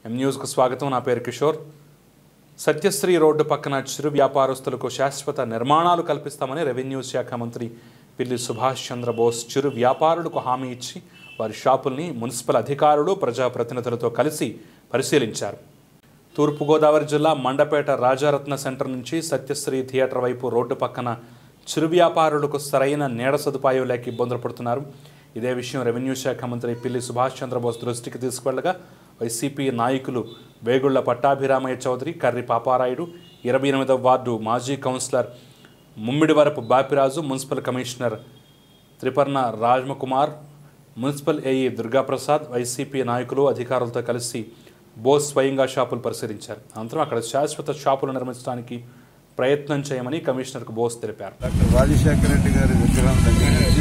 న్యూస్కు స్వాగతం. నా పేరు కిషోర్. సత్యశ్రీ రోడ్డు పక్కన చిరు వ్యాపారస్తులకు శాశ్వత నిర్మాణాలు కల్పిస్తామని రెవెన్యూ శాఖ మంత్రి పిల్లి సుభాష్ చంద్రబోస్ చిరు వ్యాపారులకు హామీ ఇచ్చి వారి షాపుల్ని మున్సిపల్ అధికారులు ప్రజాప్రతినిధులతో కలిసి పరిశీలించారు. తూర్పుగోదావరి జిల్లా మండపేట రాజారత్న సెంటర్ నుంచి సత్యశ్రీ థియేటర్ వైపు రోడ్డు పక్కన చిరు వ్యాపారులకు సరైన నీడ సదుపాయం లేక ఇబ్బందులు పడుతున్నారు. ఇదే విషయం రెవెన్యూ శాఖ మంత్రి పిల్లి సుభాష్ చంద్రబోస్ దృష్టికి తీసుకువెళ్లగా వైసీపీ నాయకులు వేగుళ్ల పట్టాభిరామయ్య చౌదరి, కర్రి పాపారాయుడు, 28వ వార్డు మాజీ councillor Mummidivarapu Bapiraju, municipal commissioner Triparna Rajmakumar, municipal AE Durgaprasad, YCP నాయకులు అధికారులతో కలిసి బోస్ స్వయంగా షాపులు పరిశీలించారు. అనంతరం అక్కడ శాశ్వత షాపులు నిర్మించడానికి ప్రయత్నం చేయమని కమిషనర్కు బోస్ తెలిపారు. డాక్టర్ రాజశేఖర రెడ్డి గారి విగ్రహం దగ్గర నుంచి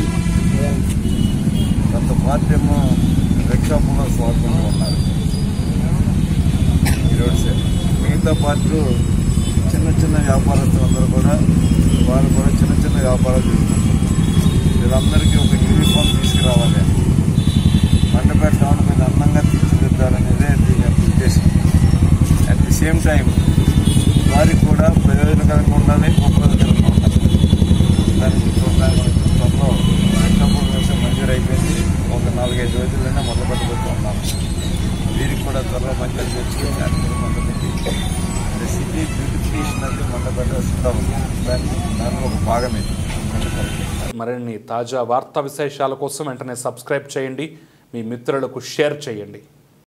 కొంత పార్టీమో రిక్షాపులో స్వాతంత్రం ఉన్నారు. ఈరోజు మిగతా పార్టీలు చిన్న చిన్న వ్యాపారస్తులందరూ కూడా వారు కూడా చిన్న చిన్న వ్యాపారాలు చేసుకుంటారు. వీళ్ళందరికీ ఒక యూనిఫామ్ తీసుకురావాలి, మండపేట టౌన్ మీద అందంగా తీర్చిదిద్దాలనేదే దీని ఉద్దేశం. అట్ ది సేమ్ టైం వారికి కూడా ప్రయోజనకరంగా ఉండాలి, ఉపయోగకరంగా ఉండాలి. దానికి చూడడానికి త్వరలో రిక్షాపురం వేసే మంజూరు అయిపోయింది. ఒక 4-5 రోజుల్లోనే మొదలుపెట్టబోతూ ఉన్నాము. వీరికి కూడా త్వరలో మంజూరు తెచ్చి సిటీ బ్యూటిఫికేషన్ అంటే మండపేట వస్తుంటాము. దానిలో ఒక భాగమే. మరిన్ని తాజా వార్తా విశేషాల కోసం వెంటనే సబ్స్క్రైబ్ చేయండి, మీ మిత్రులకు షేర్ చేయండి.